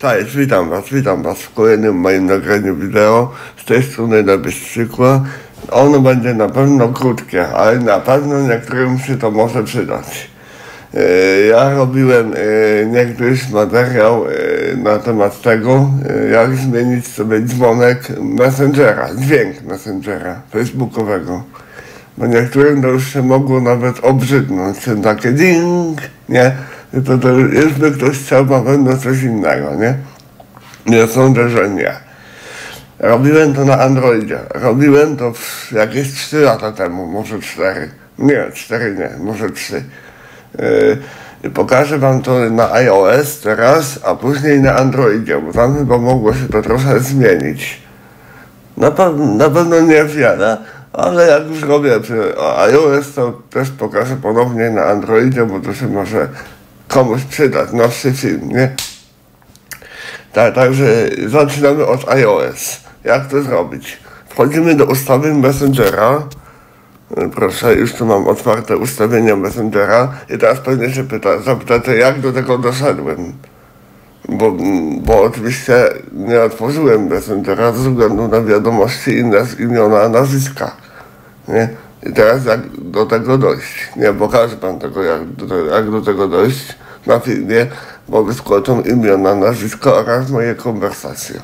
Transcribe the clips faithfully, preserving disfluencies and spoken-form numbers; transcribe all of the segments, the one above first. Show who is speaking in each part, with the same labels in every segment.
Speaker 1: Cześć, witam was, witam was w kolejnym moim nagraniu wideo. Z tej strony Nebezczykła. Ono będzie na pewno krótkie, ale na pewno niektórym się to może przydać. Ja robiłem niegdyś materiał na temat tego, jak zmienić sobie dzwonek Messengera, dźwięk Messengera facebookowego. Bo niektórym to już się mogło nawet obrzydnąć, takie ding, nie? To, to już by ktoś chciał na pewno coś innego, nie? Nie sądzę, że nie. Robiłem to na Androidzie. Robiłem to w jakieś trzy lata temu, może cztery. Nie, cztery nie, może trzy. Yy, pokażę wam to na iOS teraz, a później na Androidzie, bo tam chyba mogło się to trochę zmienić. Na, pe na pewno niewiele, ale jak już robię przy iOS, to też pokażę ponownie na Androidzie, bo to się może komuś przydać, nowszy film, nie? Tak, także zaczynamy od iOS. Jak to zrobić? Wchodzimy do ustawień Messengera. Proszę, już tu mam otwarte ustawienia Messengera. I teraz pewnie się pyta, zapytacie, jak do tego doszedłem. Bo, bo oczywiście nie otworzyłem Messengera ze względu na wiadomości inne z imiona, nazwiska. Nie? I teraz jak do tego dojść? Nie pokażę wam tego, jak do, jak do tego dojść na filmie, bo wyskoczą imiona, nazwisko oraz moje konwersacje.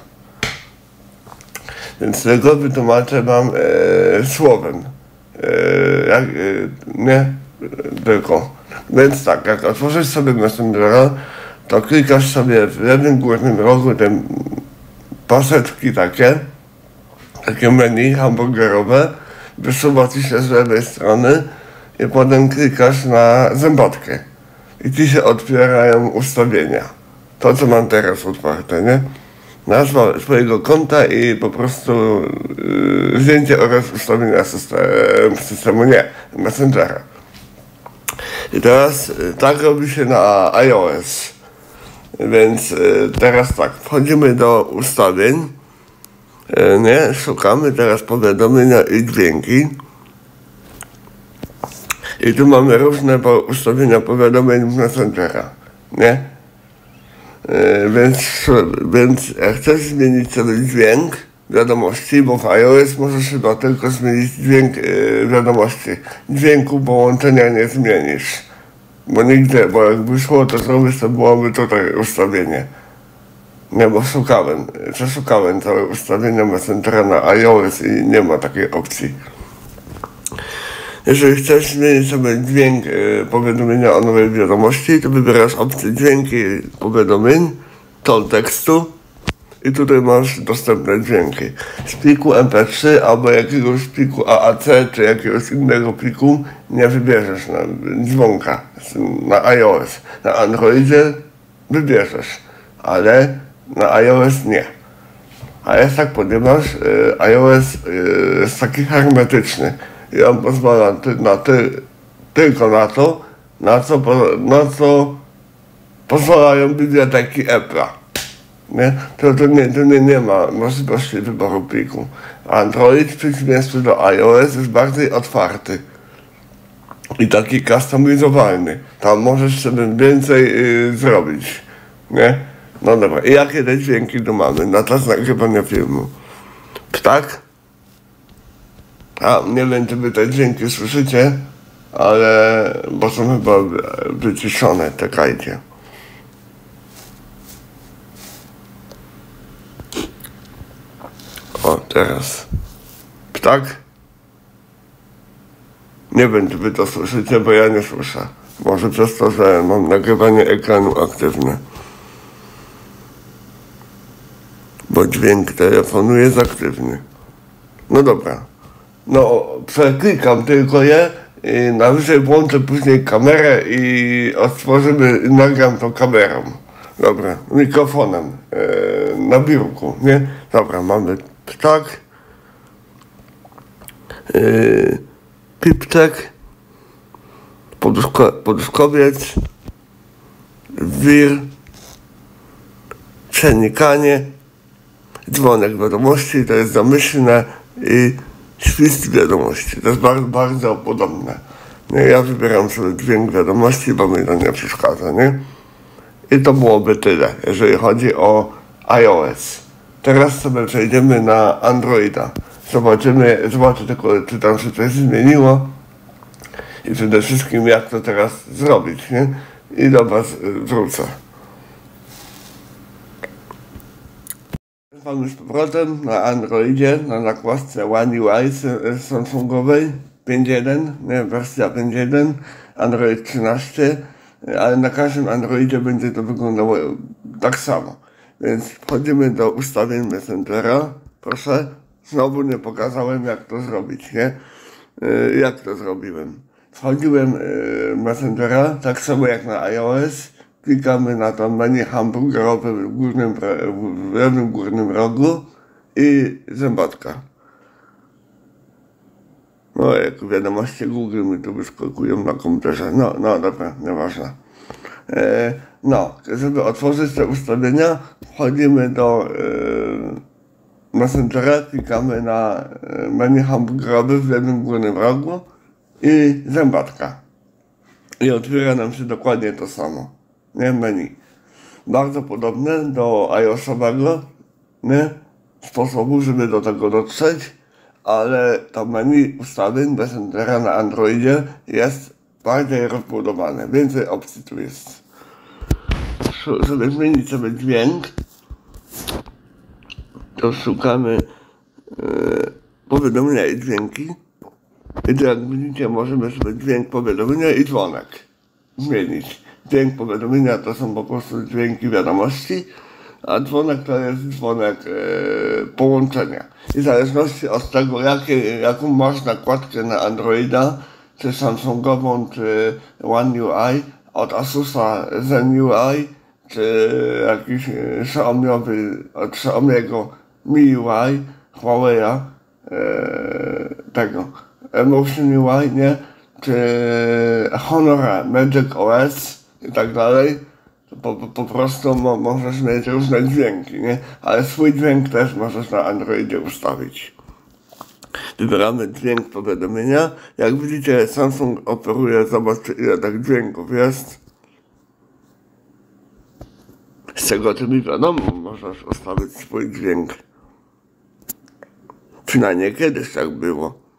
Speaker 1: Więc tego wytłumaczę wam e, słowem. E, jak, e, nie tylko. Więc tak, jak otworzysz sobie Messengera, to klikasz sobie w lewym górnym rogu te paseczki takie, takie menu hamburgerowe, wysuwa ci się z lewej strony i potem klikasz na zębatkę. I ci się otwierają ustawienia. To, co mam teraz otwarte, nie? Nazwa swojego konta i po prostu yy, zdjęcie oraz ustawienia systemu, systemu, nie, Messengera. I teraz yy, tak robi się na iOS. Więc yy, teraz tak, wchodzimy do ustawień, yy, nie? Szukamy teraz powiadomienia i dźwięki. I tu mamy różne ustawienia powiadomień z Messengera, nie? Yy, więc, więc jak chcesz zmienić sobie dźwięk wiadomości, bo w iOS możesz chyba tylko zmienić dźwięk yy, wiadomości. Dźwięku połączenia nie zmienisz. Bo nigdy, bo jakby szło to zrobić, to byłoby tutaj ustawienie. Nie, bo szukałem, przeszukałem całe ustawienia Messengera na iOS i nie ma takiej opcji. Jeżeli chcesz zmienić sobie dźwięk y, powiadomienia o nowej wiadomości, to wybierasz opcję dźwięki powiadomień, ton tekstu i tutaj masz dostępne dźwięki. Z pliku M P trzy albo jakiegoś pliku A A C czy jakiegoś innego pliku nie wybierzesz na dzwonka na iOS. Na Androidzie wybierzesz, ale na iOS nie. A jest tak, ponieważ y, iOS y, jest taki hermetyczny. I on pozwala ty, na ty, tylko na to, na co, na co pozwalają biblioteki Apple'a. Nie? To, to, nie, to nie, nie ma możliwości wyboru pliku. Android w przeciwieństwie do iOS jest bardziej otwarty i taki customizowalny. Tam możesz sobie więcej yy, zrobić. Nie? No dobra, i jakie te dźwięki tu mamy na czas nagrywania filmu? Ptak? A nie wiem, czy wy te dźwięki słyszycie, ale bo są chyba wyciszone, czekajcie. O, teraz. Ptak? Nie wiem, czy wy to słyszycie, bo ja nie słyszę. Może przez to, że mam nagrywanie ekranu aktywne. Bo dźwięk telefonu jest aktywny. No dobra. No, przeklikam tylko je i najwyżej włączę później kamerę i otworzymy, i nagram to kamerą. Dobra, mikrofonem yy, na biurku, nie? Dobra, mamy ptak, yy, pipczek, poduszko, poduszkowiec, wir, przenikanie, dzwonek wiadomości, to jest zamyślne i świst wiadomości. To jest bardzo, bardzo podobne. Nie, ja wybieram sobie dźwięk wiadomości, bo mi to nie przeszkadza, nie? I to byłoby tyle, jeżeli chodzi o iOS. Teraz sobie przejdziemy na Androida. Zobaczymy, zobaczę tylko, czy tam się coś zmieniło i przede wszystkim jak to teraz zrobić, nie? I do was wrócę. Mam z powrotem na Androidzie, na nakładce One U I Samsungowej pięć jeden, nie, wersja pięć jeden, Android trzynaście, ale na każdym Androidzie będzie to wyglądało tak samo. Więc wchodzimy do ustawień Messengera. Proszę, znowu nie pokazałem jak to zrobić, nie? Jak to zrobiłem. Wchodziłem w Messengera, tak samo jak na iOS. Klikamy na to menu hamburgerowe w, górnym, w lewym górnym rogu i zębatka. No jak wiadomości Google mi tu wyskakują na komputerze. No, no dobra, nieważne. E, no, żeby otworzyć te ustawienia, wchodzimy do e, Messengera, klikamy na menu hamburgerowe w lewym górnym rogu i zębatka. I otwiera nam się dokładnie to samo. Nie, menu. Bardzo podobne do iOS-owego, nie? Sposobu, żeby do tego dotrzeć, ale to menu ustawień Messengera na Androidzie jest bardziej rozbudowane. Więcej opcji tu jest. Żeby zmienić sobie dźwięk, to szukamy e, powiadomienia i dźwięki. I tu jak widzicie, możemy sobie dźwięk powiadomienia i dzwonek zmienić. Dźwięk powiadomienia to są po prostu dźwięki wiadomości, a dzwonek to jest dzwonek e, połączenia. I w zależności od tego, jakie, jaką masz nakładkę na Androida, czy Samsungową, czy One U I, od Asusa Zen U I, czy jakiś Xiaomiowy, od Xiaomiego Mi U I, Huawei'a, e, tego, Emotion U I, nie? Czy Honora Magic O S i tak dalej, to po, po prostu mo, możesz mieć różne dźwięki, nie? Ale swój dźwięk też możesz na Androidzie ustawić. Wybieramy dźwięk powiadomienia. Jak widzicie, Samsung operuje, zobaczcie ile tak dźwięków jest. Z czego ty mi wiadomo, możesz ustawić swój dźwięk. Przynajmniej kiedyś tak było.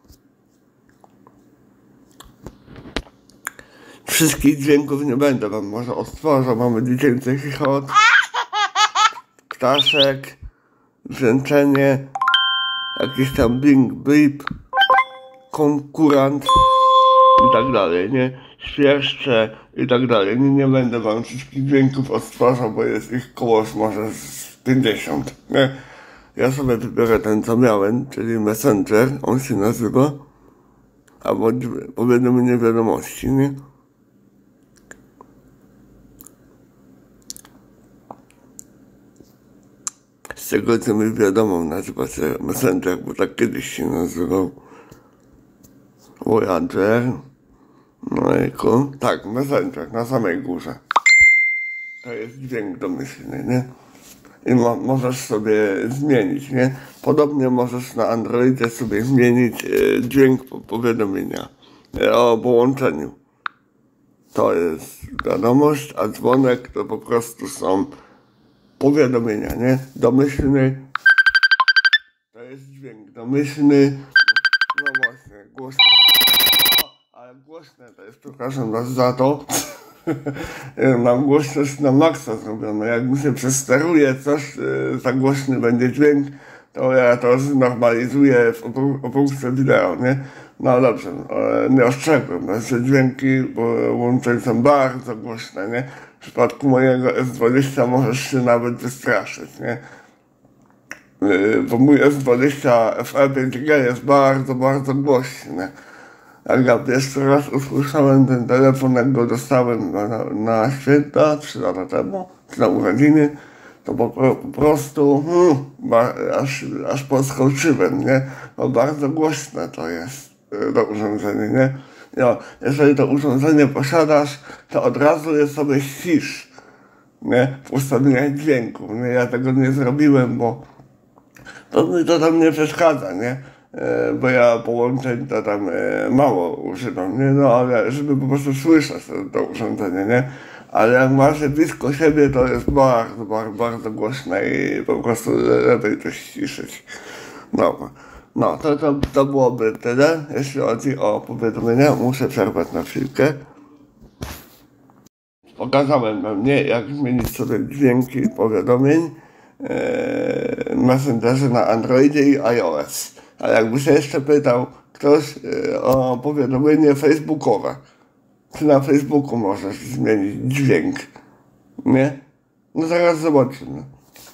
Speaker 1: Wszystkich dźwięków nie będę wam może odtwarzał. Mamy dziecięcy chichot, ptaszek, brzęczenie, jakiś tam bing, blip, konkurant i tak dalej, nie? Świerszcze i tak dalej. Nie, nie będę wam wszystkich dźwięków odtwarzał, bo jest ich koło może z pięćdziesiąt, nie? Ja sobie wybiorę ten co miałem, czyli Messenger, on się nazywa, albo powiadomienie wiadomości, nie? Z tego co mi wiadomo, nazywa się Messenger, bo tak kiedyś się nazywał. Voyager. No i ku. Tak, Messenger, na samej górze. To jest dźwięk domyślny, nie? I mo możesz sobie zmienić, nie? Podobnie możesz na Androidzie sobie zmienić e, dźwięk po powiadomienia e, o połączeniu. To jest wiadomość, a dzwonek to po prostu są powiadomienia, nie? Domyślny. To jest dźwięk domyślny. No właśnie, głośny. O, ale głośne to jest, przepraszam was za to. Mam głośność na maksa zrobione. Jak mi się przesteruje coś, za głośny będzie dźwięk, to ja to znormalizuję w obróbce wideo, nie? No dobrze, nie ostrzegłem, że dźwięki łączeń są bardzo głośne, nie? W przypadku mojego S dwadzieścia możesz się nawet wystraszyć, nie? Bo mój S dwadzieścia F E pięć G jest bardzo, bardzo głośny. Jak ja pierwszy raz usłyszałem ten telefon, jak go dostałem na, na, na święta trzy lata temu, czy na urodziny, to po, po prostu hmm, ba, aż, aż podskoczyłem, nie? Bo bardzo głośne to jest to urządzenie, nie? No, jeżeli to urządzenie posiadasz, to od razu je sobie ścisz, nie? W ustawieniach dźwięku, nie? Ja tego nie zrobiłem, bo to mi to tam nie przeszkadza, nie? E, bo ja połączeń to tam e, mało używam, nie? No ale żeby po prostu słyszeć to, to urządzenie, nie? Ale jak masz blisko siebie, to jest bardzo, bardzo, bardzo głośne i po prostu lepiej to ściszyć. Dobra. No, to, to, to byłoby tyle, jeśli chodzi o powiadomienia. Muszę przerwać na chwilkę. Pokazałem wam, nie, jak zmienić sobie dźwięki powiadomień w Messengerze na Androidzie i iOS. A jakby się jeszcze pytał ktoś o powiadomienie facebookowe, czy na Facebooku możesz zmienić dźwięk, nie? No zaraz zobaczymy.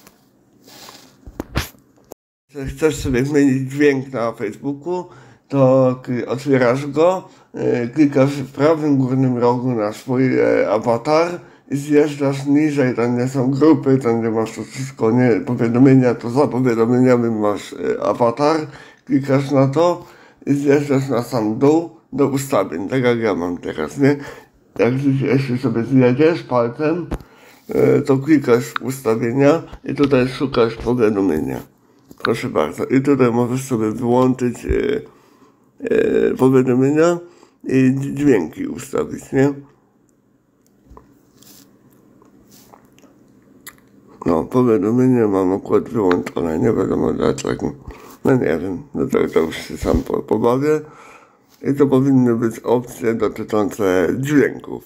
Speaker 1: Jeśli chcesz sobie zmienić dźwięk na Facebooku, to otwierasz go, klikasz w prawym górnym rogu na swój awatar i zjeżdżasz niżej, tam nie są grupy, tam nie masz to wszystko, nie powiadomienia, to za powiadomieniami masz awatar, klikasz na to i zjeżdżasz na sam dół do ustawień, tak jak ja mam teraz, nie? Jak, jeśli sobie zjedziesz palcem, to klikasz w ustawienia i tutaj szukasz powiadomienia. Proszę bardzo. I tutaj możesz sobie wyłączyć e, e, powiadomienia i dźwięki ustawić, nie? No, powiadomienie mam akurat wyłączone, nie wiadomo dlaczego. No nie wiem, no to, to już się sam pobawię. I to powinny być opcje dotyczące dźwięków.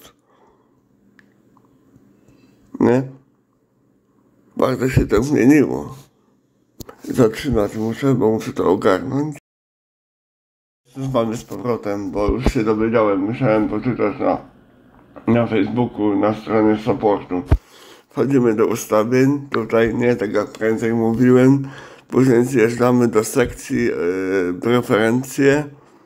Speaker 1: Nie? Bardzo się to zmieniło. Zatrzymać muszę, bo muszę to ogarnąć. Z wami z powrotem, bo już się dowiedziałem, musiałem poczytać na, na Facebooku, na stronie supportu. Wchodzimy do ustawień, tutaj nie, tak jak prędzej mówiłem. Później zjeżdżamy do sekcji yy, preferencje.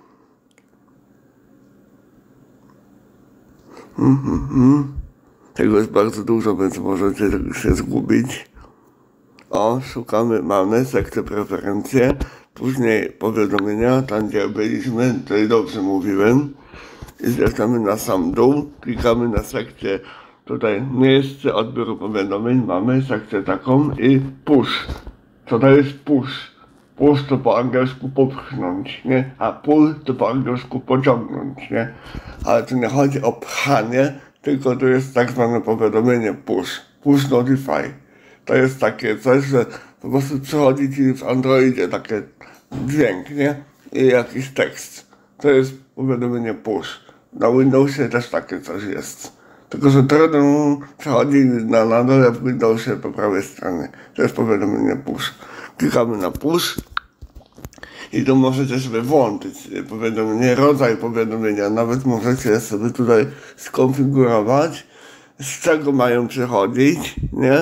Speaker 1: Mm-hmm. Tego jest bardzo dużo, więc możecie się zgubić. O, szukamy, mamy sekcję preferencje, później powiadomienia, tam gdzie byliśmy, tutaj dobrze mówiłem. I zjeżdżamy na sam dół, klikamy na sekcję, tutaj miejsce odbioru powiadomień, mamy sekcję taką i push. Co to jest push? Push to po angielsku popchnąć, nie? A pull to po angielsku pociągnąć, nie? Ale tu nie chodzi o pchanie, tylko to jest tak zwane powiadomienie push. Push notify. To jest takie coś, że po prostu przychodzi ci w Androidzie takie dźwięk, nie? I jakiś tekst. To jest powiadomienie push. Na Windowsie też takie coś jest. Tylko że trudno przechodzi na, na dole w Windowsie po prawej stronie. To jest powiadomienie push. Klikamy na push i tu możecie sobie włączyć powiadomienie, rodzaj powiadomienia. Nawet możecie sobie tutaj skonfigurować, z czego mają przychodzić, nie?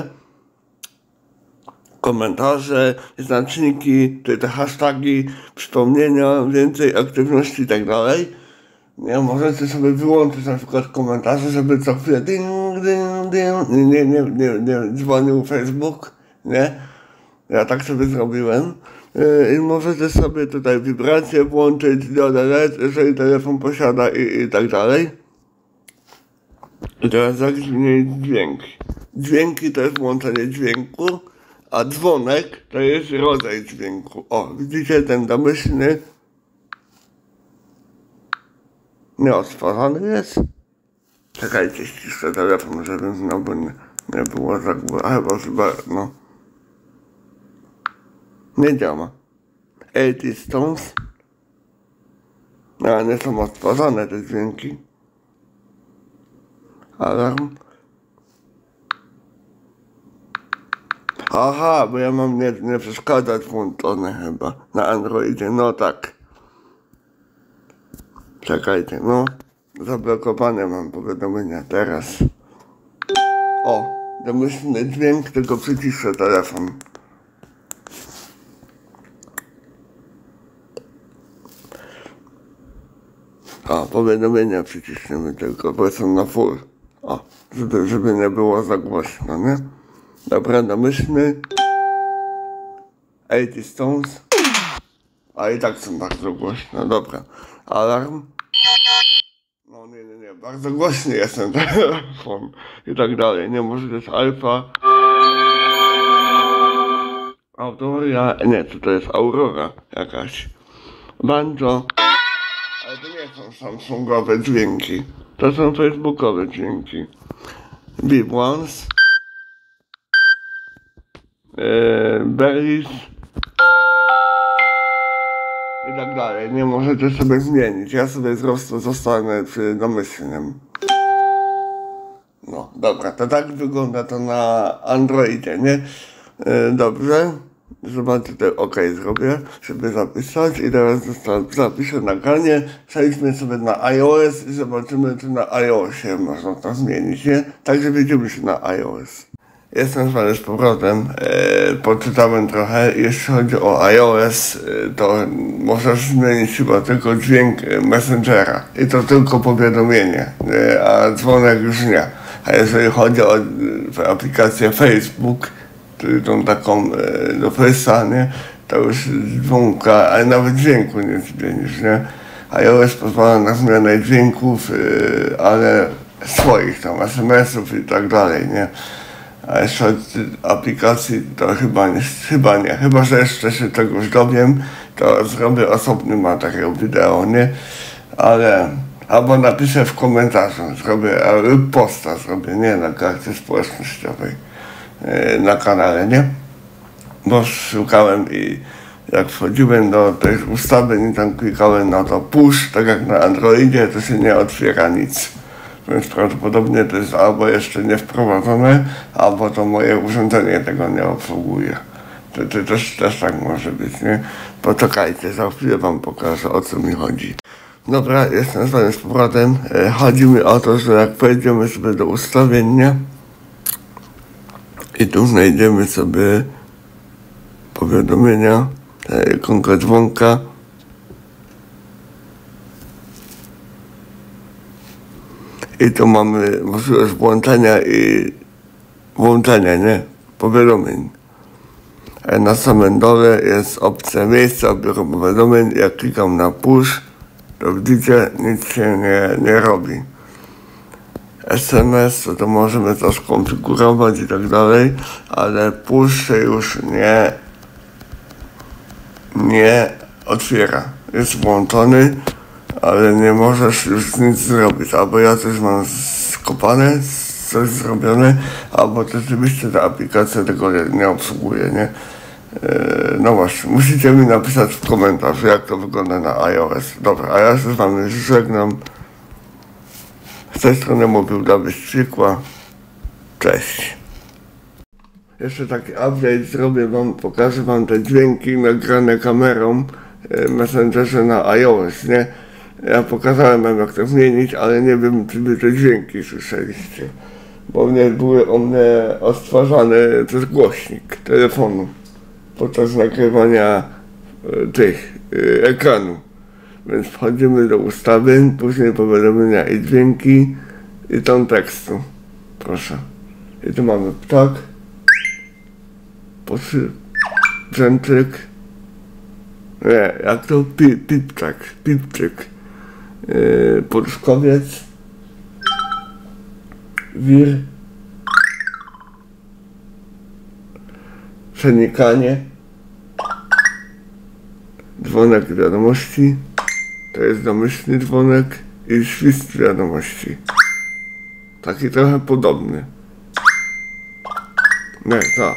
Speaker 1: Komentarze, znaczniki, czy te hashtagi, przypomnienia, więcej aktywności i tak dalej. Nie, możecie sobie wyłączyć na przykład komentarze, żeby co chwilę ding, ding, ding, nie, nie, nie, nie dzwonił Facebook, nie? Ja tak sobie zrobiłem. I możecie sobie tutaj wibracje włączyć, diodę, jeżeli telefon posiada i, i tak dalej. I teraz jak zmienić dźwięki? Dźwięki to jest włączenie dźwięku, a dzwonek to jest rodzaj dźwięku. O, widzicie ten domyślny? Nieotworzony jest? Czekajcie, ściszę telefon, żeby znowu nie, nie było tak, bo chyba, chyba, no. Nie działa. eighty Stones. A nie są otworzone te dźwięki. Alarm. Aha, bo ja mam nie, nie przeszkadzać włączone chyba na Androidzie, no tak. Czekajcie, no. Zablokowane mam powiadomienia teraz. O, domyślny dźwięk, tylko przyciszę telefon. O, powiadomienia przyciśniemy tylko, bo są na full. O, żeby, żeby nie było za głośno, nie? Dobra, domyślny. eighty Stones. A i tak są bardzo głośno, dobra. Alarm. No nie, nie, nie, bardzo głośny jest ten telefon. I tak dalej, nie, może to jest alfa. Autoria, nie, to, to jest Aurora jakaś. Banjo. Ale to nie są samsungowe dźwięki. To są facebookowe dźwięki. big ones, yy, berries i tak dalej. Nie możecie sobie zmienić. Ja sobie po prostu zostanę przy domyślnym. No dobra, to tak wygląda to na Androidzie, nie? Yy, dobrze. Zobaczcie, tutaj OK zrobię, żeby zapisać i teraz zapiszę nagranie. Przejdźmy sobie na iOS i zobaczymy, czy na iOSie można to zmienić, nie? Także widzimy się na iOS. Jestem z wami z powrotem, e, poczytałem trochę. Jeśli chodzi o iOS, e, to możesz zmienić chyba tylko dźwięk Messengera i to tylko powiadomienie, e, a dzwonek już nie. A jeżeli chodzi o e, aplikację Facebook, czyli tą taką e, do Face'a, nie, to już dzwonka, ale nawet dźwięku nie zmienisz, nie. iOS pozwala na zmianę dźwięków, e, ale swoich tam es em esów i tak dalej, nie. A jeszcze od aplikacji to chyba nie, chyba nie, chyba że jeszcze się czegoś dowiem, to zrobię osobny materiał wideo, nie, ale, albo napiszę w komentarzu, zrobię, lub posta zrobię, nie, na karcie społecznościowej, yy, na kanale, nie, bo szukałem i jak wchodziłem do tej ustawy i tam klikałem na to push, tak jak na Androidzie, to się nie otwiera nic. Więc prawdopodobnie to jest albo jeszcze nie wprowadzone, albo to moje urządzenie tego nie obsługuje. To, to też, też tak może być, nie? Poczekajcie, za chwilę wam pokażę, o co mi chodzi. Dobra, jestem z wami z powrotem. E, chodzi mi o to, że jak wejdziemy sobie do ustawienia i tu znajdziemy sobie powiadomienia, ikonka dzwonka. I tu mamy możliwość włączenia i włączenia, nie? Powiadomień. A na samym dole jest opcja miejsca odbioru powiadomień. Jak klikam na push, to widzicie, nic się nie, nie robi. es em es, to, to możemy to skonfigurować i tak dalej, ale push się już nie, nie otwiera. Jest włączony, ale nie możesz już nic zrobić, albo ja coś mam skopane, coś zrobione, albo rzeczywiście ta aplikacja tego nie obsługuje, nie? Yy, no właśnie, musicie mi napisać w komentarzu, jak to wygląda na iOS. Dobra, a ja się z wami żegnam. Z tej strony mówił Dawid Ściekła. Cześć. Jeszcze taki update zrobię wam, pokażę wam te dźwięki nagrane kamerą w Messengerze na iOS, nie? Ja pokazałem wam, jak to zmienić, ale nie wiem, czy wy te dźwięki słyszeliście. Bo mnie były o mnie odtwarzane przez głośnik telefonu podczas nagrywania e, tych e, ekranu. Więc wchodzimy do ustawień, później powiadomienia i dźwięki i tam tekstu. Proszę. I tu mamy ptak, posy, brzęczyk. Nie, jak to pi, pipczak, pipczyk. Yy, Poruszkowiec, wir, przenikanie, dzwonek wiadomości, to jest domyślny dzwonek i świst wiadomości. Taki trochę podobny. Nie, to.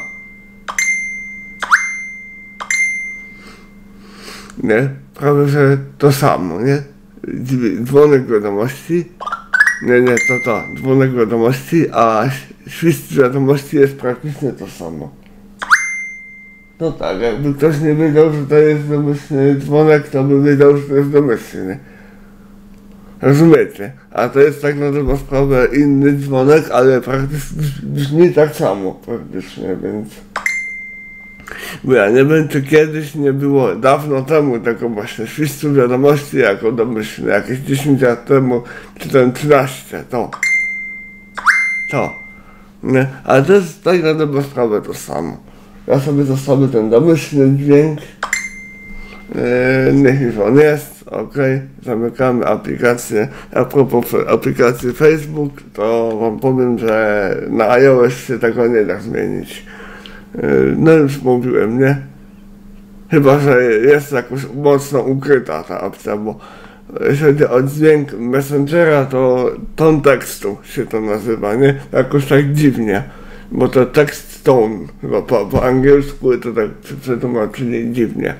Speaker 1: Nie, prawie że to samo, nie? Dzwonek wiadomości, nie, nie, to to, dzwonek wiadomości, a świst wiadomości jest praktycznie to samo. No tak, jakby ktoś nie wiedział, że to jest domyślny dzwonek, to by wiedział, że to jest domyślny. Rozumiecie? A to jest tak na dobrą sprawę inny dzwonek, ale praktycznie brzmi tak samo, praktycznie, więc... Bo ja nie wiem, czy kiedyś nie było, dawno temu tego właśnie świstu wiadomości jako domyślne, jakieś dziesięć lat temu, czy ten trzynaście, to. To. Nie? Ale to jest tak na dobrą sprawę to samo. Ja sobie zostawię ten domyślny dźwięk. Yy, niech już on jest, ok. Zamykamy aplikację. A propos aplikacji Facebook, to wam powiem, że na iOS się tego nie da zmienić. No już mówiłem, nie? Chyba że jest jakoś mocno ukryta ta opcja, bo jeśli chodzi o dźwięk Messengera, to ton tekstu się to nazywa, nie? Jakoś tak dziwnie, bo to tekst tone, chyba po, po angielsku to tak przetłumaczyli dziwnie.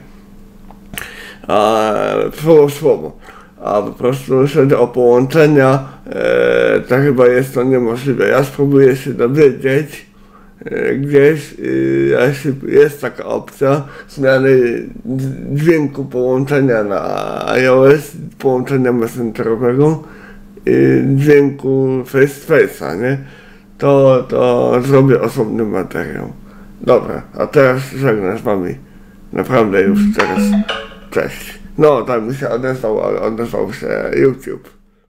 Speaker 1: A słowo słowo. A po prostu jeśli chodzi o połączenia, e, to chyba jest to niemożliwe. Ja spróbuję się dowiedzieć e, gdzieś, e, jeśli jest taka opcja zmiany dźwięku połączenia na iOS, połączenia messengerowego, e, dźwięku face to face'a, nie? To, to zrobię osobny materiał. Dobra, a teraz żegnam z wami. Naprawdę już teraz. Cześć. No, tam mi się odezwał, ale odezwał się YouTube.